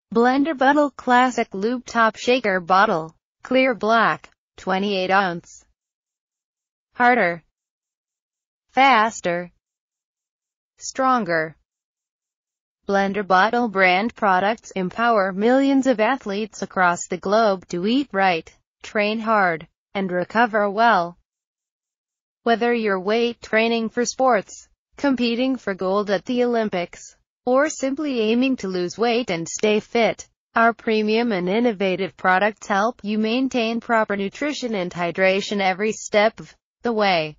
Blenderbottle Classic Loop Top Shaker Bottle. Clear black. 28 ounce. Harder. Faster. Stronger. Blenderbottle brand products empower millions of athletes across the globe to eat right, train hard, and recover well. Whether you're weight training for sports, competing for gold at the Olympics, or simply aiming to lose weight and stay fit, our premium and innovative products help you maintain proper nutrition and hydration every step of the way.